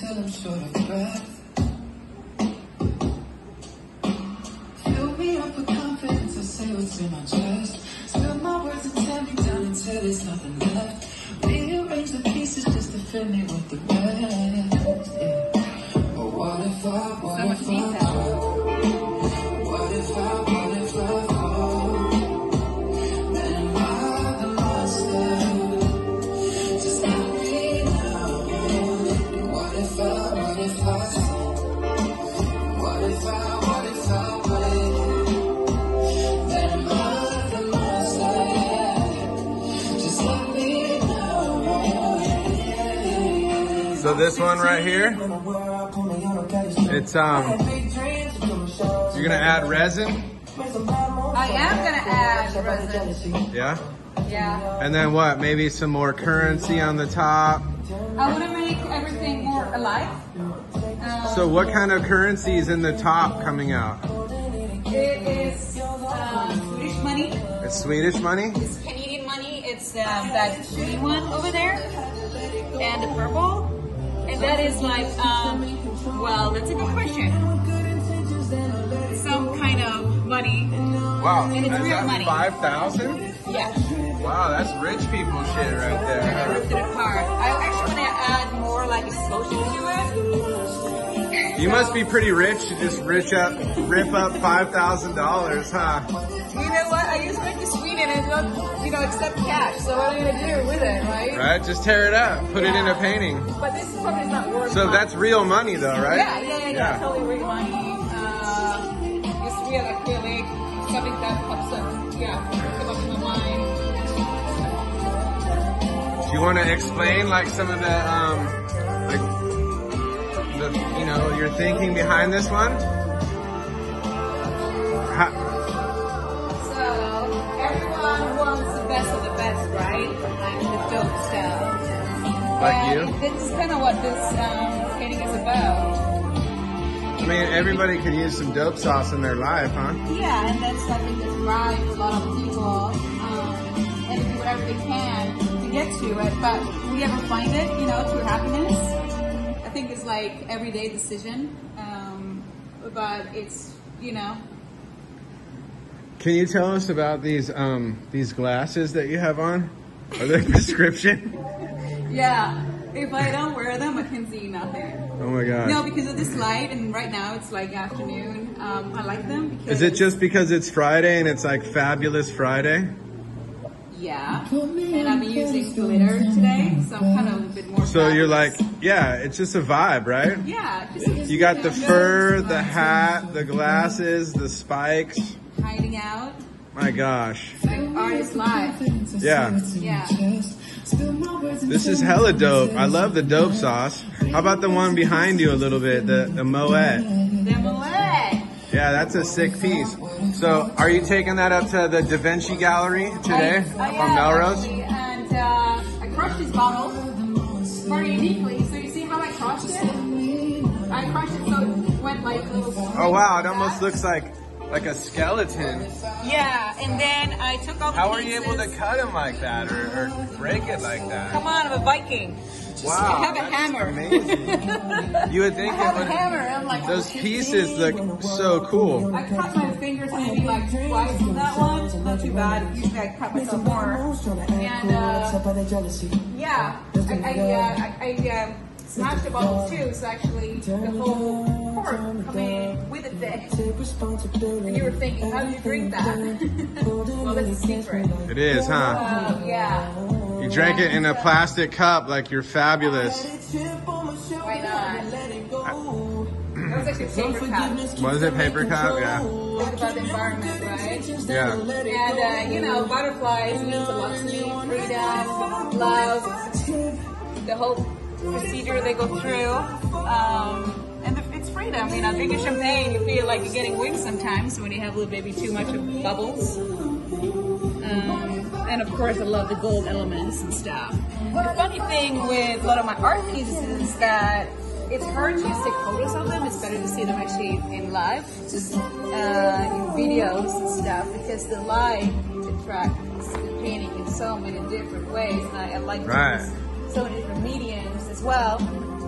till I'm short of breath. Fill me up with confidence, I say what's in my chest. Spill my words and tear me down until there's nothing left. Rearrange the pieces just to fill me with the rest. Yeah. But what if I fall? What if I fall? Then am I the monster? Just let me know. What if I win? Then am I the monster? Just let me know. So this one right here, it's you're gonna add resin? I am gonna add resin. Yeah? Yeah. And then what? Maybe some more currency on the top. I want to make everything more alive. So what kind of currency is in the top coming out? It is Swedish money. It's Swedish money? It's Canadian money. It's that green one over there. And the purple. And that is like, well, that's a good question. Some kind of money. Wow, And it's is real that money. 5,000? Yeah. Wow, that's rich people shit right I there. ripped it apart. I actually want to add more like explosion to it. You must be pretty rich to just rip up $5,000, huh? You know what? I used to live to Sweden and don't, accept cash. So what am I gonna do with it, right? Right, just tear it up, put it in a painting. But this probably is not worth. So much. that's real money though, right? Yeah. Totally real money. It's real acrylic, something that pops up. Yeah, come up in my mind. Do you want to explain like some of your thinking behind this one? So everyone wants the best of the best, right? Like the dope stuff. Like you? This is kind of what this painting is about. I mean, everybody could use some dope sauce in their life, huh? Yeah, and that's I think that's right for a lot of people. And they do whatever they can to get to it. But will you ever find it, through happiness? I think it's like everyday decision. But it's, Can you tell us about these glasses that you have on? Are they prescription? Yeah. If I don't wear them, I can see nothing. Oh my god. No, because of this light, and right now it's like afternoon. I like them because... Is it just because it's Friday and it's like Fabulous Friday? Yeah. And I'm using glitter today, so I'm kind of a bit more... So you're fabulous. like, yeah, it's just a vibe, right? Yeah. Just You got the fur, the hat, the glasses, the spikes. hiding out. My gosh. Like artist life. Yeah. Yeah. This is hella dope. I love the dope sauce. How about the one behind you a little bit, the Moet? The Moet. Yeah, that's a sick piece. So, are you taking that up to the Da Vinci Gallery today on Melrose? Actually, and I crushed this bottle very uniquely. So you see how I crushed it? I crushed it so it went like little... Oh wow, it almost looks like a skeleton. Yeah, and then I took all the How are you pieces. able to cut him like that or break it like that? Come on, I'm a Viking. Wow, I have a that's hammer. amazing. You would think I have it a would... hammer. I'm like, Those pieces look so cool. I cut my fingers maybe like twice in that one. Not too bad. Usually I cut myself more. And yeah, I smashed the bottles too. So actually the whole cork coming with a thing. And you were thinking, how do you drink that? Well, that's a secret. It is, huh? Yeah. You drank it in a plastic cup like you're fabulous. Why not? That was actually paper cup. Was it paper cup? Yeah. Think about the environment, right? Yeah. And butterflies means a lot to me. Freedom, love, the whole procedure they go through. And it's freedom. Drinking champagne, you feel like you're getting wings sometimes when you have a little baby too much of bubbles. And of course, I love the gold elements and stuff. The funny thing with a lot of my art pieces is that it's hard to take photos of them. It's better to see them actually in live, just in videos and stuff, because the light attracts the painting in so many different ways. And I like Right. so many different mediums as well.